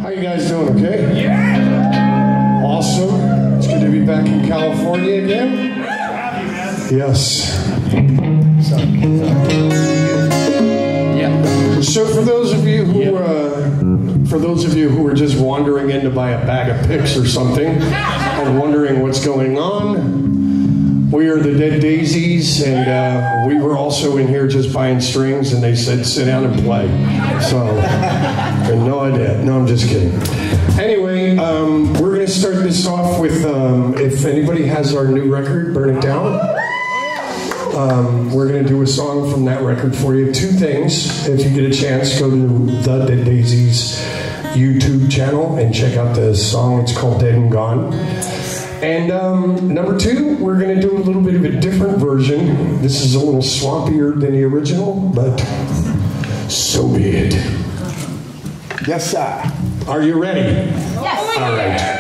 How you guys doing, okay? Yeah! Awesome. It's good to be back in California again. Yes. So for those of you who are just wandering in to buy a bag of picks or something and wondering what's going on, we are the Dead Daisies, and we were also in here just buying strings, and they said sit down and play. So, and no, I did. No, I'm just kidding. Anyway, we're going to start this off with, if anybody has our new record, Burn It Down. We're going to do a song from that record for you. Two things. If you get a chance, go to the Dead Daisies YouTube channel and check out the song. It's called Dead and Gone. And number two, we're going to do a little bit of a different version. This is a little swampier than the original, but so be it. Yes, sir. Are you ready? Yes. All right.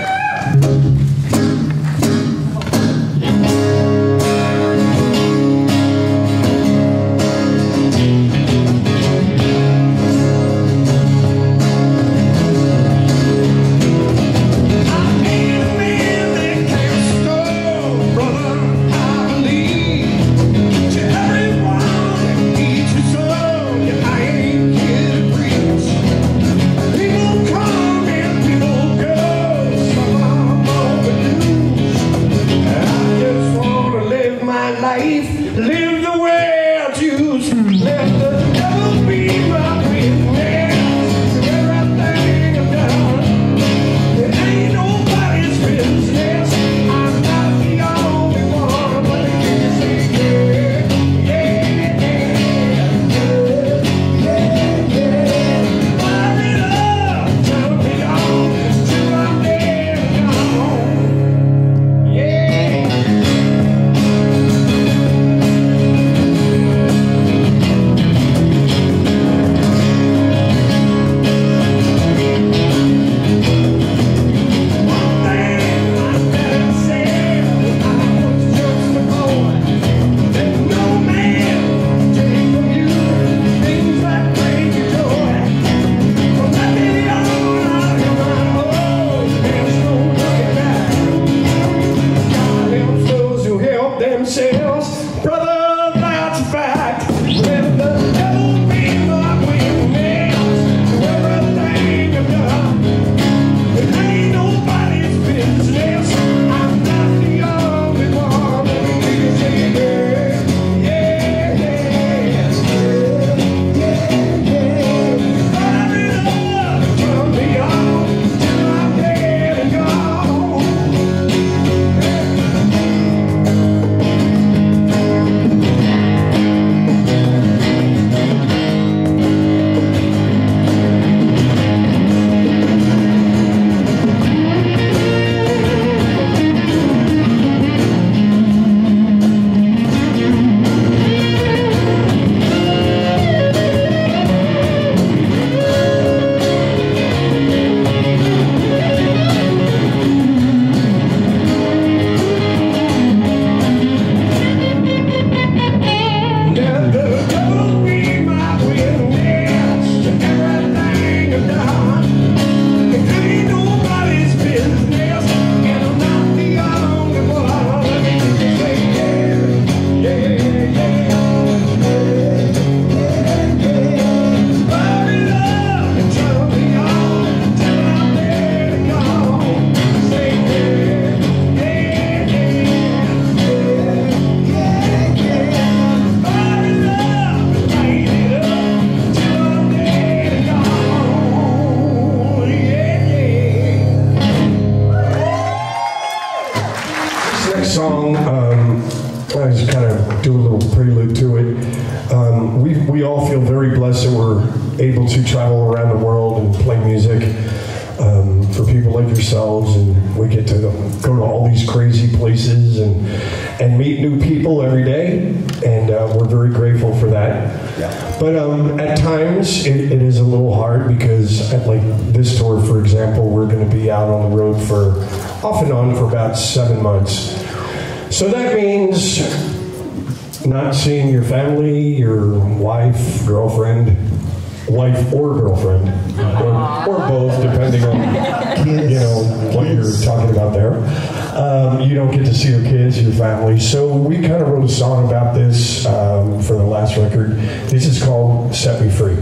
To travel around the world and play music for people like yourselves, and we get to go to all these crazy places and meet new people every day, and we're very grateful for that. Yeah. But at times it is a little hard because at like this tour, for example, we're going to be out on the road for off and on for about 7 months. So that means not seeing your family, your wife, girlfriend, wife or girlfriend, or both, depending on what you're talking about there. You don't get to see your kids, your family. So we kind of wrote a song about this for the last record. This is called "Set Me Free."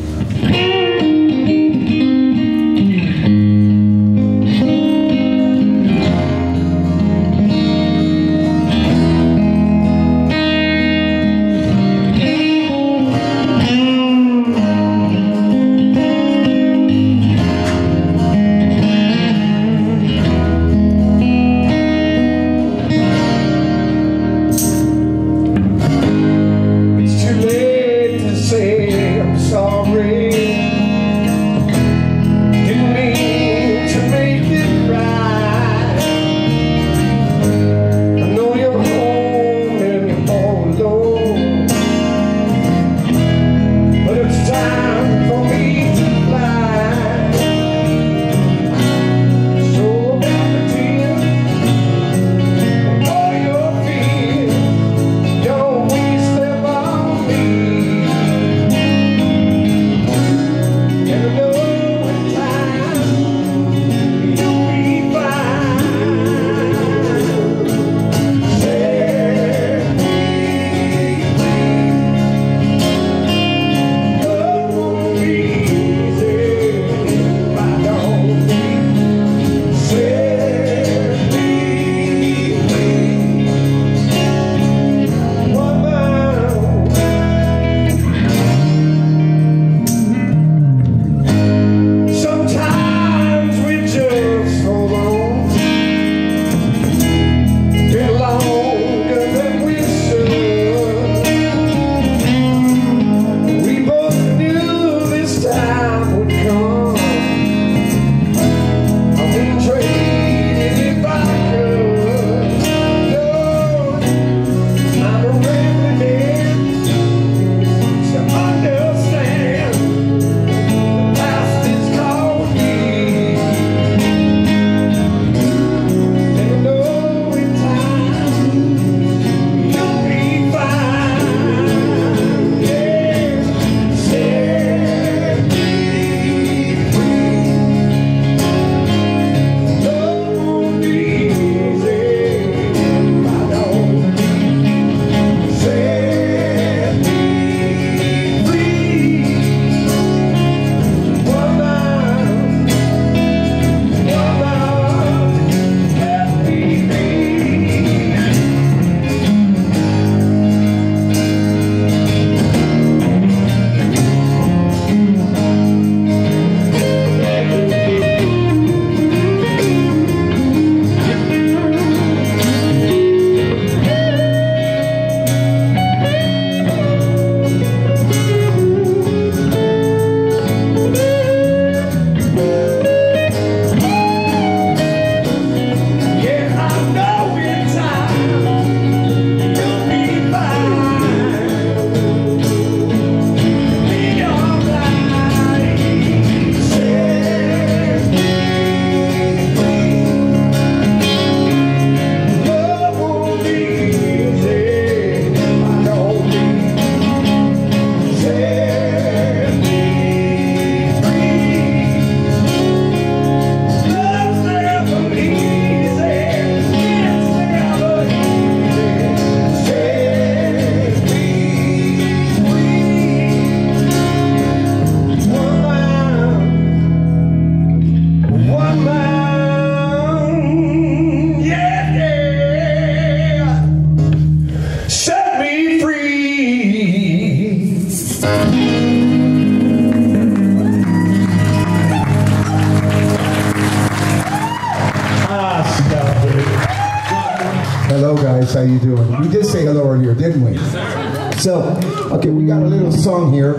Hello, guys. How you doing? We did say hello earlier, didn't we? So, okay, we got a little song here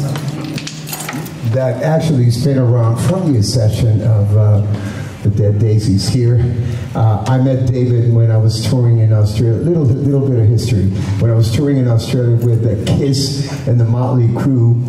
that actually has been around from the session of the Dead Daisies here. I met David when I was touring in Australia. Little bit of history. When I was touring in Australia with Kiss and the Motley Crue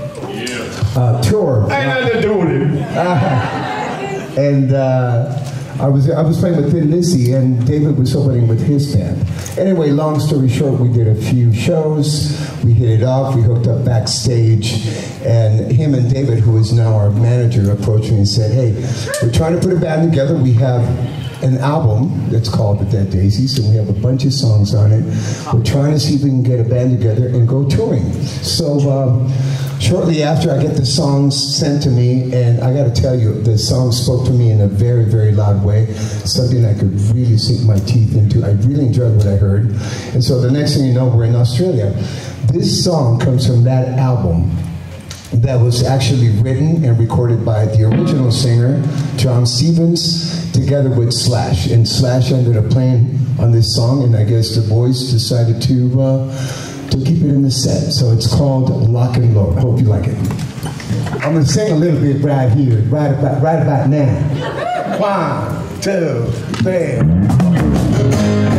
tour. I had nothing to do with it. I was playing with Thin Lizzy, and David was opening with his band. Anyway, long story short, we did a few shows. We hit it off. We hooked up backstage, and him and David, who is now our manager, approached me and said, "Hey, we're trying to put a band together. We have an album that's called The Dead Daisies, and we have a bunch of songs on it. We're trying to see if we can get a band together and go touring." So shortly after, I get the songs sent to me, and I got to tell you, the songs spoke to me in a very, very loud way, something I could really sink my teeth into. I really enjoyed what I heard. And so the next thing you know, we're in Australia. This song comes from that album that was actually written and recorded by the original singer, John Stevens, together with Slash. And Slash ended up playing on this song, and I guess the boys decided to keep it in the set. So it's called Lock and Load. I hope you like it. I'm gonna sing a little bit right here, right about now. 1, 2, 3.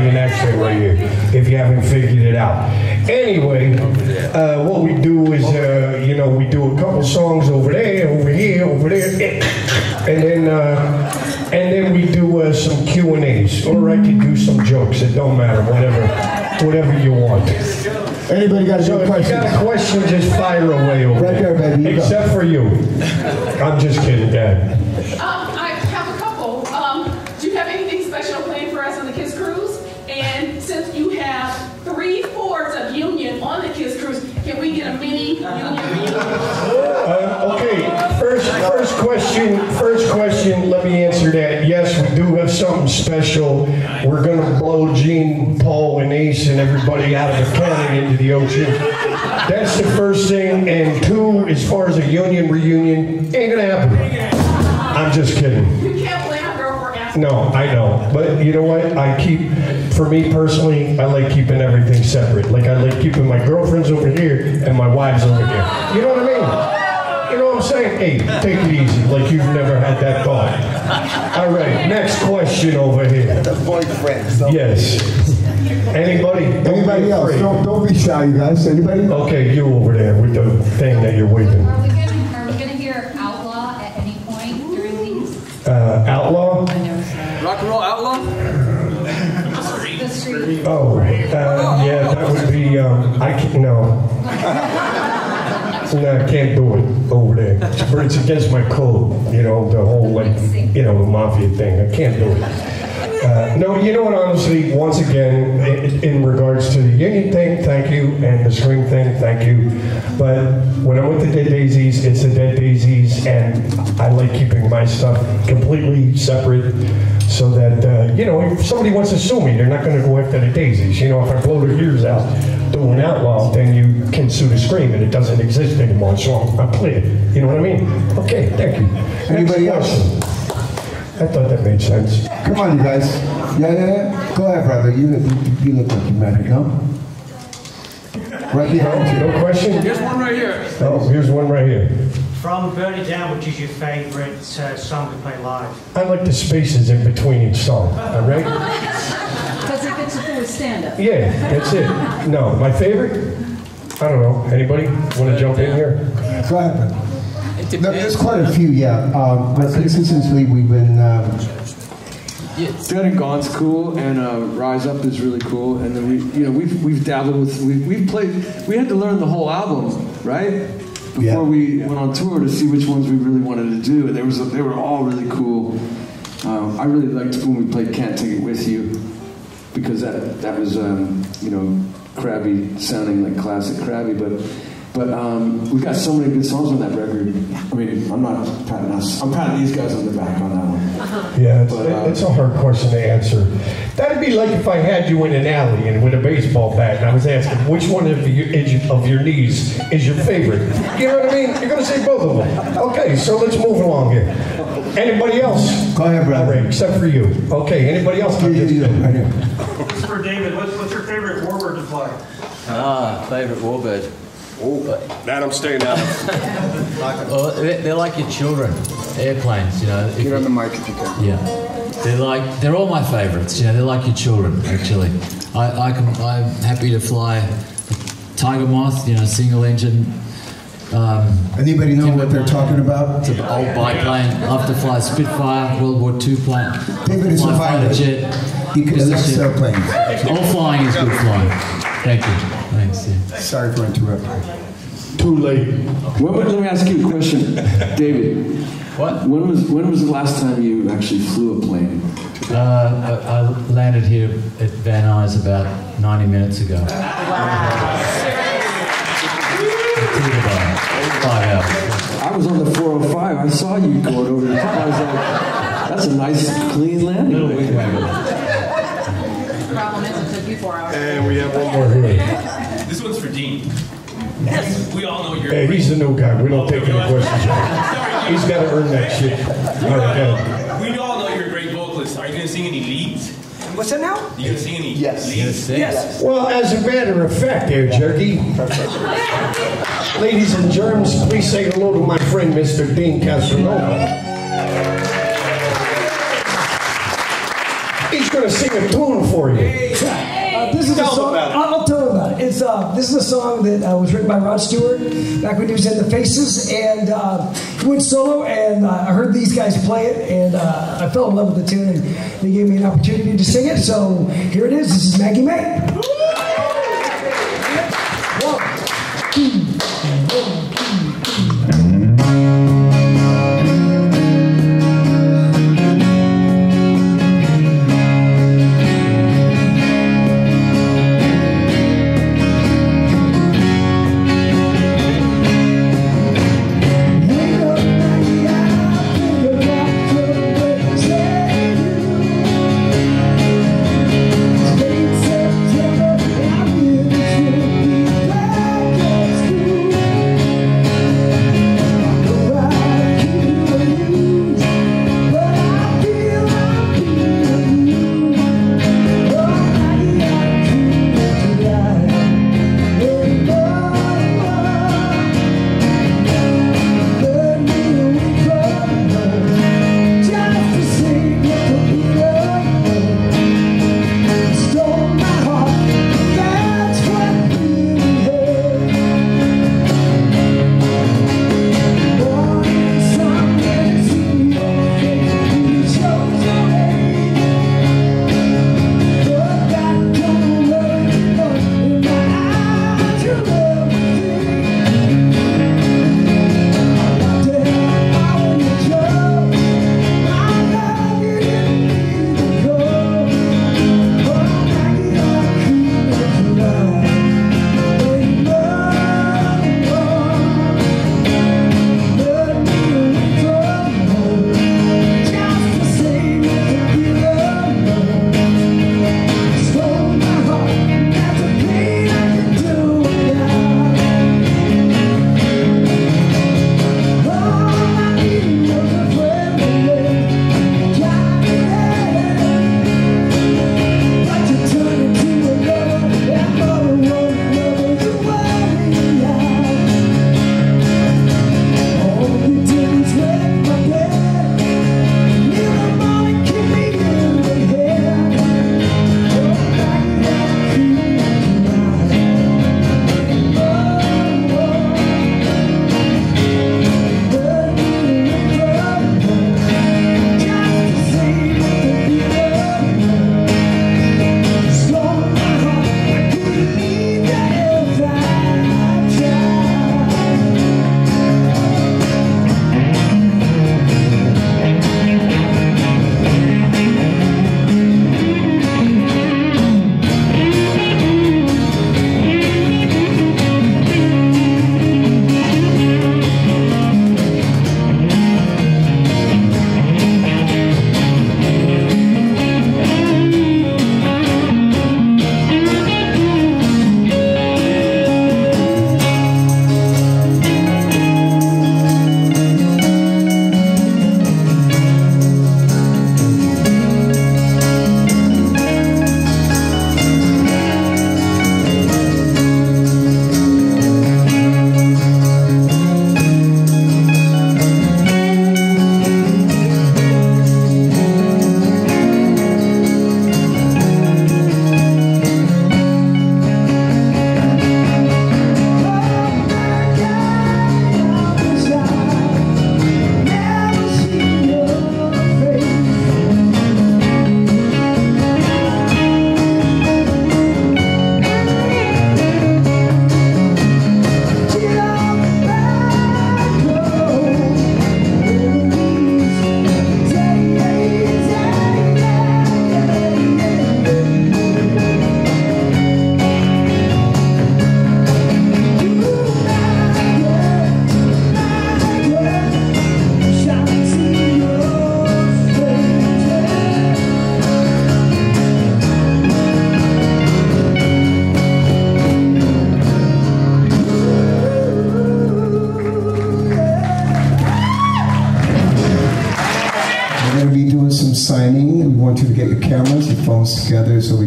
Italian accent right here, if you haven't figured it out. Anyway, what we do is, you know, we do a couple songs over there, over here, over there, and then we do some Q&As, or I can do some jokes. It don't matter, whatever you want. Anybody got a So if you question? got a question, just fire away over Right there, baby. You Except go. for you. I'm just kidding, Dad. I have a couple. Do you have anything special planned for us on the Kiss Cruise? And since you have 3/4 of Union on the Kiss Cruise, can we get a mini Union reunion? Okay, first question, let me answer that. Yes, we do have something special. We're gonna blow Gene, Paul, and Ace and everybody out of the county into the ocean. That's the first thing. And two, as far as a Union reunion, ain't gonna happen. I'm just kidding. You can't blame a girl for asking. No, I know. But you know what? For me personally, I like keeping everything separate. Like I like keeping my girlfriends over here and my wives over here. You know what I mean? You know what I'm saying? Hey, take it easy, like you've never had that thought. All right, next question over here. The boyfriend. So. Yes. Anybody? Anybody else? Don't be shy, you guys. Anybody? Okay, you over there with the thing that you're waving. Are we gonna hear Outlaw at any point during these? Outlaw? Rock and roll outlaw? The street. Oh, yeah, that would be, no. No, I can't do it over there. It's against my code, you know, the whole, like, you know, the mafia thing. I can't do it. No, you know what, honestly, once again, in regards to the Union thing, thank you, and the string thing, thank you. But when I'm with the Dead Daisies, it's the Dead Daisies, and I like keeping my stuff completely separate so that, you know, if somebody wants to sue me, they're not going to go after the Daisies. You know, if I blow their ears out doing Outlaw, then you can sue the Scream, and it doesn't exist anymore, so I'm clear. You know what I mean? Okay, thank you. Anybody Next else? question. I thought that made sense. Come on, you guys. Yeah. Go ahead, brother. You look like you married, no? Right behind you. No question? Here's one right here. Oh, here's one right here. From Burn It Down, which is your favorite song to play live? I like the spaces in between each song, all right? Because it gets to do with stand-up. Yeah, that's it. No, my favorite? I don't know. Anybody want to jump in here? Go ahead, brother. No, there's quite a few, yeah. But consistently, we've been. Dead and Gone's cool, and Rise Up is really cool. And then we've dabbled with we've played. We had to learn the whole album, right? Before we went on tour to see which ones we really wanted to do, and they were all really cool. I really liked when we played Can't Take It With You, because that was Krabby sounding like classic Krabby, but we got so many good songs on that record. I mean, I'm not patting us. I'm patting these guys on the back on that one. Yeah, it's a hard question to answer. That'd be like if I had you in an alley and with a baseball bat, and I was asking which one of your knees is your favorite. You know what I mean? You're gonna say both of them. Okay, so let's move along here. Anybody else? Go ahead, brother. All right, except for you. Okay, anybody else? You. Right here. This is for David. What's your favorite warbird to fly? Favorite warbird. That I'm staying out of. Well, they're like your children, airplanes, you know. Get on the mic if you can. Yeah, they're all my favorites. You know, they're like your children, actually. I'm happy to fly Tiger Moth, you know, single engine. Anybody know what they're talking about? It's an old biplane. Love to fly Spitfire, World War II plane. David is a pilot. Jet. He can Business elect jet. airplanes. All flying is good flying. Thank you. Thanks. Yeah. Sorry for interrupting. Too late. Let me ask you a question, David. What? When was the last time you actually flew a plane? I landed here at Van Nuys about 90 minutes ago. Wow. 5 hours. I was on the 405. I saw you going over the top. I was like, that's a nice, clean landing. Little wing waggle. The problem is it took you 4 hours. And we have one more here. This one's for Dean. Yes. We all know you're. Hey, he's the new guy. We don't take any questions. He's got to earn that shit. All right, go ahead. We all know you're a great vocalist. Are you going to sing any leads? What's that now? You going to sing any Yes. leads? Yes. Well, as a matter of fact, there, Jerky. Ladies and germs, please say hello to my friend, Mr. Dean Casanova. He's going to sing a tune for you. This is a song. I'll tell you about it. This is a song that was written by Rod Stewart back when he was in the Faces, and he went solo. And I heard these guys play it, and I fell in love with the tune, and they gave me an opportunity to sing it. So here it is. This is Maggie May. September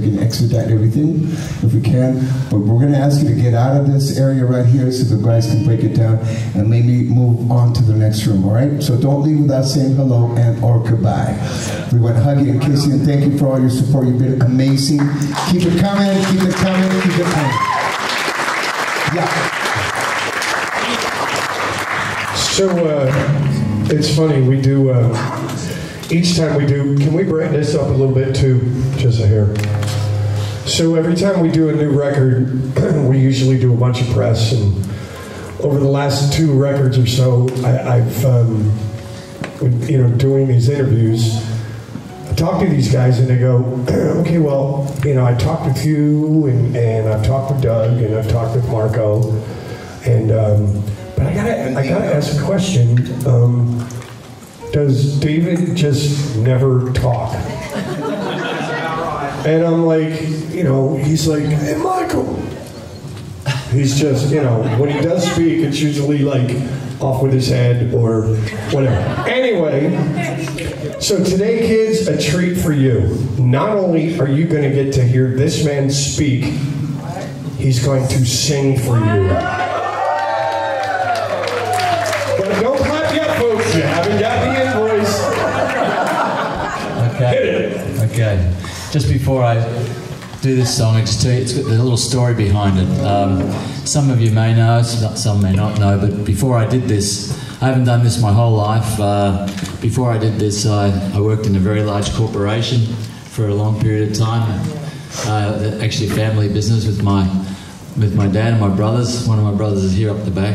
can expedite everything if we can. But we're going to ask you to get out of this area right here so the guys can break it down and maybe move on to the next room, all right? So don't leave without saying hello and or goodbye. We want to hug you and kiss you and thank you for all your support. You've been amazing. Keep it coming, keep it coming, keep it coming. Yeah. So it's funny, we do, each time we do, can we bring this up a little bit too, just a hair? So every time we do a new record, we usually do a bunch of press, and over the last 2 records or so, I've doing these interviews, I talk to these guys and they go, okay, well, I talked with you, and I've talked with Doug, and I've talked with Marco, and but I gotta ask a question. Does David just never talk? And I'm like, he's like, hey, Michael. He's just, when he does speak, it's usually like off with his head or whatever. Anyway, so today, kids, a treat for you. Not only are you going to get to hear this man speak, he's going to sing for you. Don't clap yet, folks. You haven't got the invoice. Okay. Hit it. Okay. Just before I do this song, I just tell you, it's got a little story behind it. Some of you may know, some may not know, but before I did this, I haven't done this my whole life. Before I did this, I worked in a very large corporation for a long period of time. Actually, a family business with my dad and my brothers. One of my brothers is here up the back.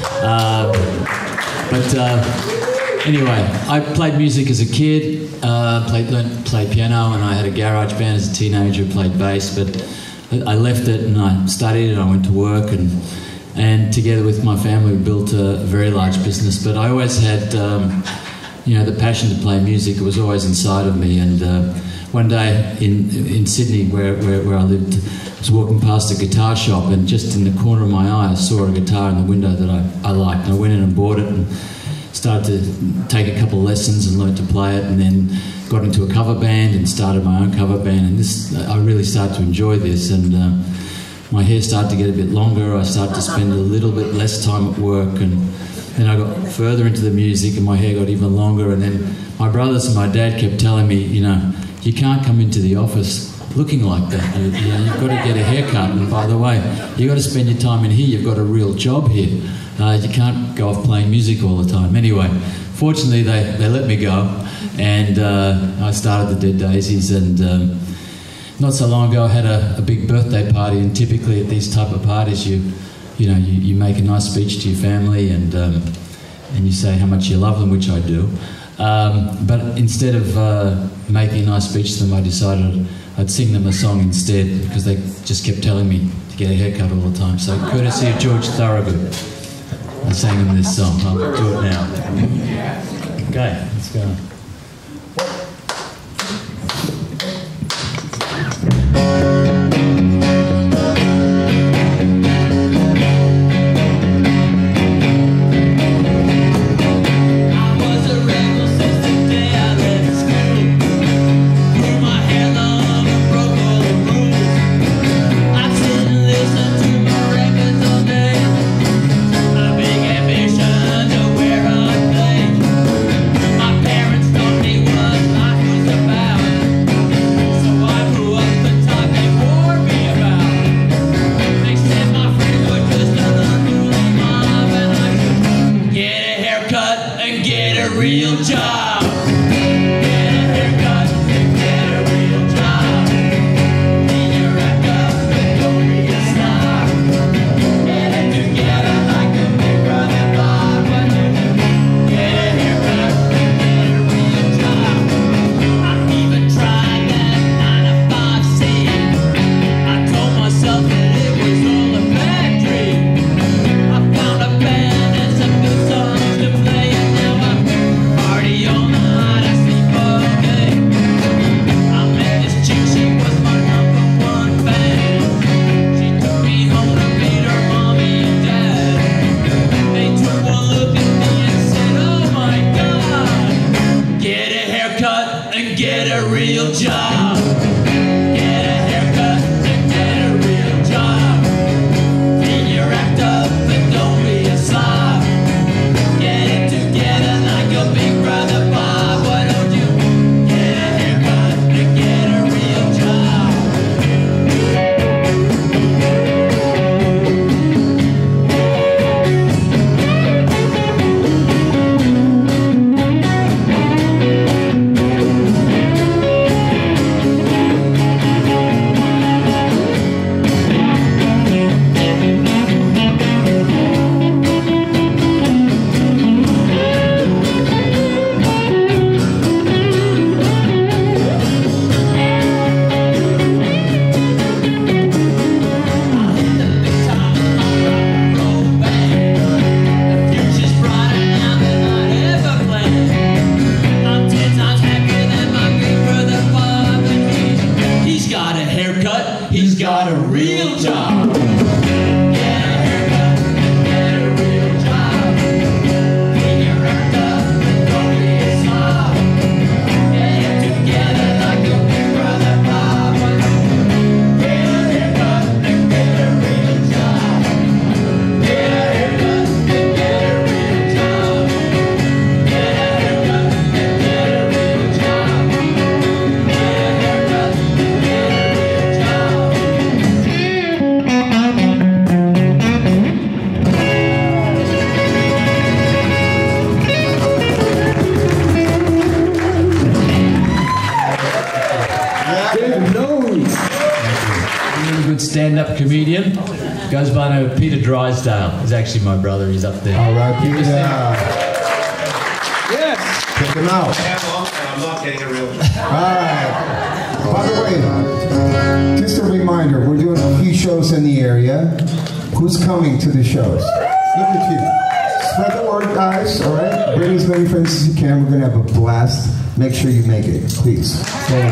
Anyway, I played music as a kid, learned to play piano, and I had a garage band as a teenager, played bass, but I left it and I studied and I went to work, and together with my family we built a very large business. But I always had the passion to play music. It was always inside of me, and one day in Sydney where I lived, I was walking past a guitar shop, and just in the corner of my eye I saw a guitar in the window that I liked, and I went in and bought it and started to take a couple of lessons and learned to play it, and then got into a cover band and started my own cover band, and I really started to enjoy this, and my hair started to get a bit longer. I started to spend a little bit less time at work, and then I got further into the music and my hair got even longer, and then my brothers and my dad kept telling me, you can't come into the office looking like that. You've got to get a haircut, and by the way, you've got to spend your time in here. You've got a real job here. You can't go off playing music all the time. Anyway, fortunately they let me go, and I started the Dead Daisies, and not so long ago I had a big birthday party, and typically at these type of parties you make a nice speech to your family, and you say how much you love them, which I do. But instead of making a nice speech to them, I decided I'd sing them a song instead, because they just kept telling me to get a haircut all the time. So courtesy of George Thorogood, I sang them this song. I'll do it now. Okay, let's go. Parents He's got a real job. Stand-up comedian, goes by the name of Peter Drysdale. He's actually my brother. He's up there. All right, Peter. Yes. Check him out. I'm not getting a real All right. By the way, just a reminder, we're doing a few shows in the area. Who's coming to the shows? Look at you. Spread the word, guys. All right. Bring as many friends as you can. We're gonna have a blast. Make sure you make it, please.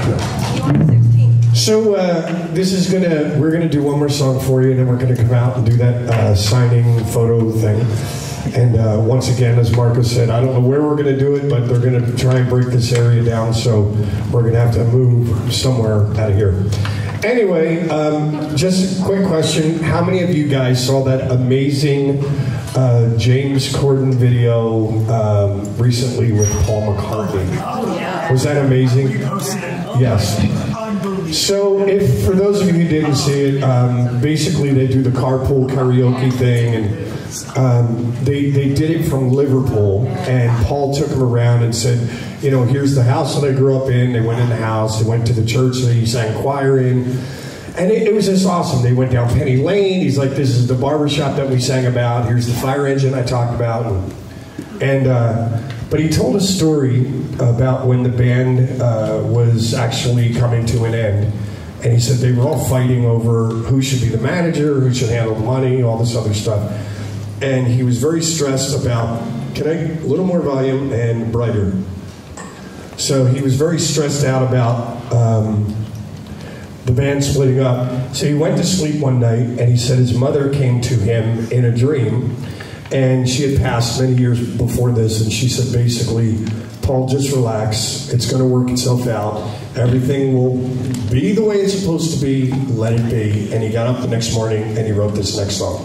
So we're gonna do one more song for you, and then we're gonna come out and do that signing photo thing. And once again, as Marcus said, I don't know where we're gonna do it, but they're gonna try and break this area down, so we're gonna have to move somewhere out of here. Anyway, just a quick question: how many of you guys saw that amazing James Corden video recently with Paul McCartney? Was that amazing? Yes. So, for those of you who didn't see it, basically they do the carpool karaoke thing, and they did it from Liverpool, and Paul took them around and said, you know, here's the house that I grew up in. They went in the house, they went to the church that he sang choir in, and it was just awesome. They went down Penny Lane. He's like, this is the barbershop that we sang about. Here's the fire engine I talked about, but he told a story about when the band was actually coming to an end. And he said they were all fighting over who should be the manager, who should handle the money, all this other stuff. And he was very stressed about, a little more volume and brighter. So he was very stressed out about the band splitting up. So he went to sleep one night, and he said his mother came to him in a dream. And she had passed many years before this, and she said basically, Paul, just relax. It's going to work itself out. Everything will be the way it's supposed to be. Let it be. And he got up the next morning and he wrote this next song.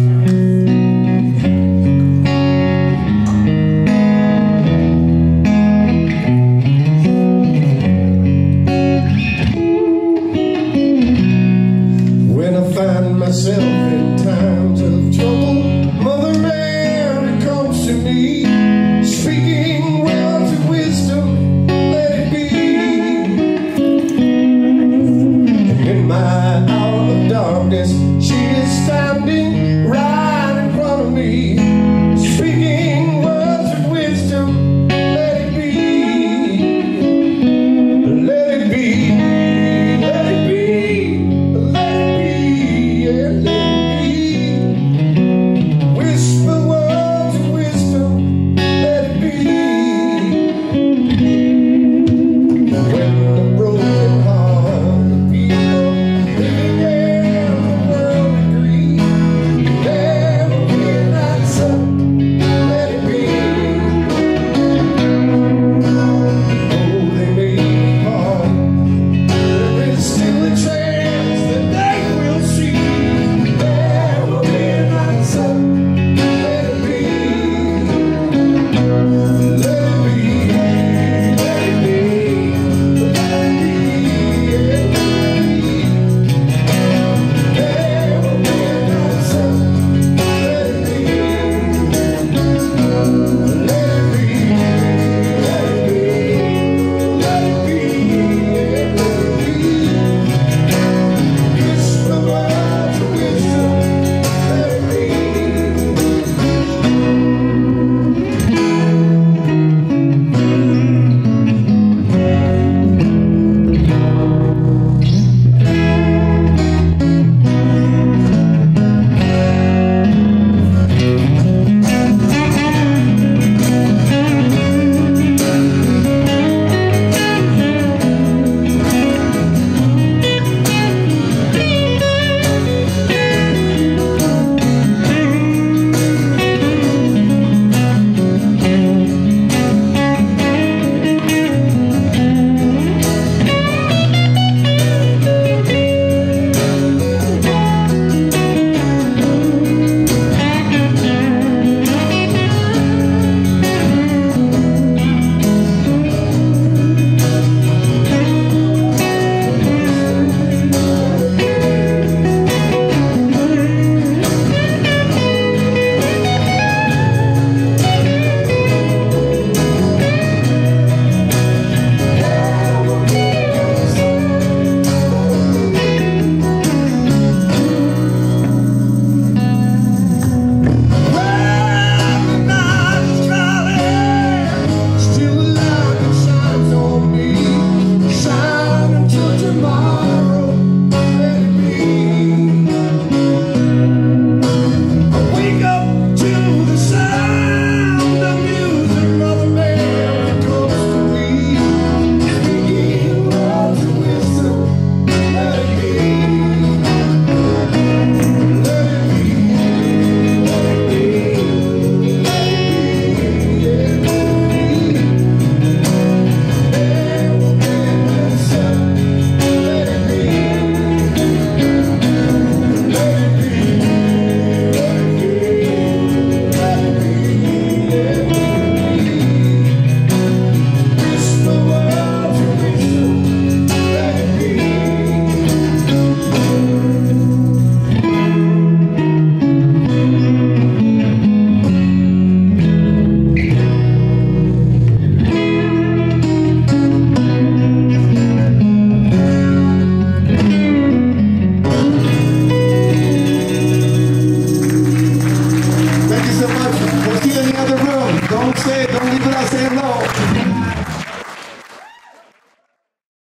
When I find myself in times of trouble, Mother Mary comes to me, speaking words of wisdom, let it be. And in my hour of darkness, she is standing right in front of me.